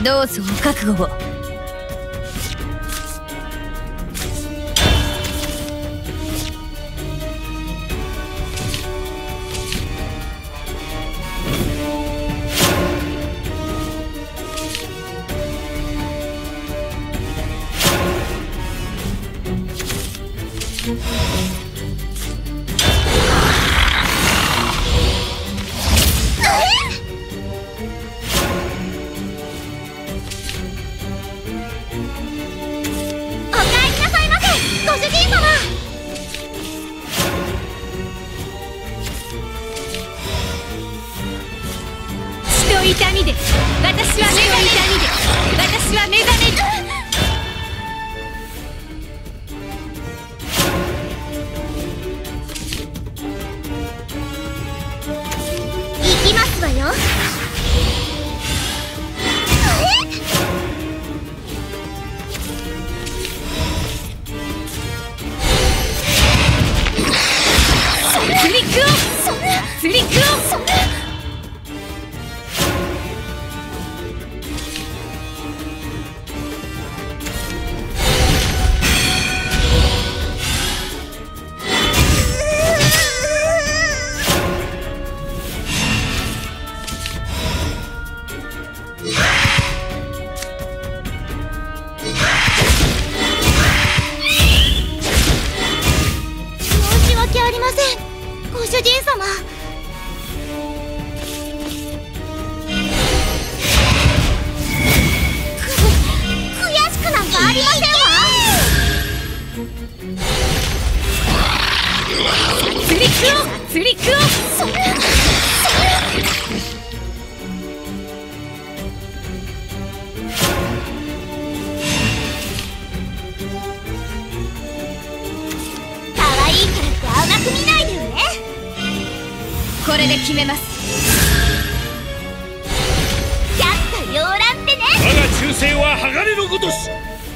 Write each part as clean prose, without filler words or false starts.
どうぞお覚悟を。痛みで私は目が痛みで私は目覚める。行きますわよ。フリックオフ、フリックオフ。ありません、ご主人様。悔しくなんかありませんわ。フリックオフ、フリックオフ。甘く見ないでよね。これで決めます。百花繚乱ってね。 我が忠誠は鋼のごとし。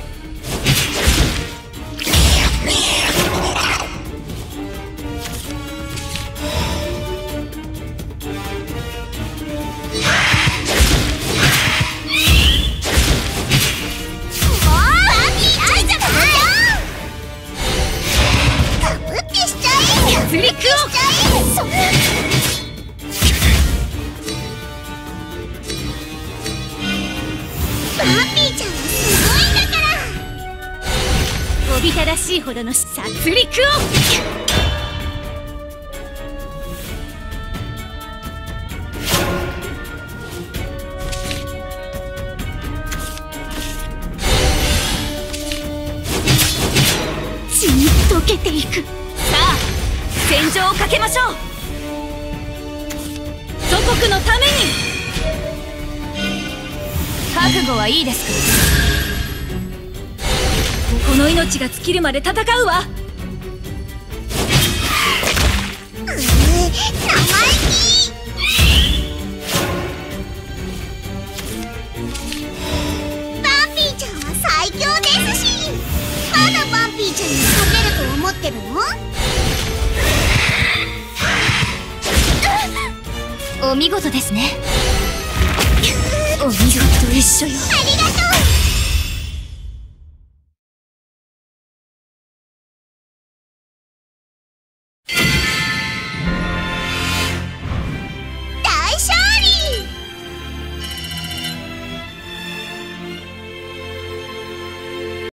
フリックオフ。バーピーちゃんはすごいんだから。おびただしいほどの殺戮を。血に溶けていく。さあ戦場をかけましょう。祖国のために。覚悟はいいですか。この命が尽きるまで戦うわ。生意気。バンピーちゃんは最強ですし、まだバンピーちゃんに勝てると思ってるの？お見事ですね。お見事と一緒よ。ありがとう。